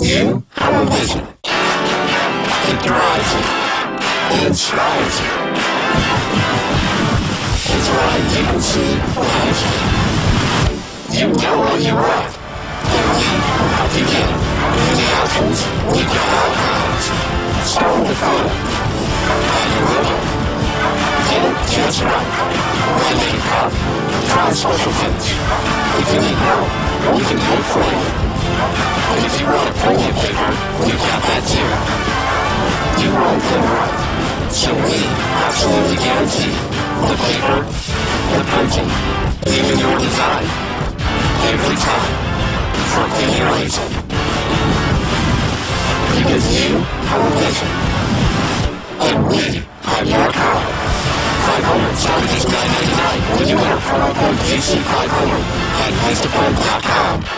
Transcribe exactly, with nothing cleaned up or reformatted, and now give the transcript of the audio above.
You have a vision. It drives you. It inspires you. It's right you can see behind you. You know what you want. And we will help you get it. In the outcomes, we got all kinds. Start with the photo. And you're ready. Get it just right. When they come, try social things. If you need help, we can do it for you. And if you want a printed paper, we got that too. You want them right. So we absolutely guarantee the paper, the printing, even your design. Every time. From any reason. Because you have a vision. And we have your car. five hundred starting just nine ninety-nine when you enter promo code G C five hundred at Instacart dot com.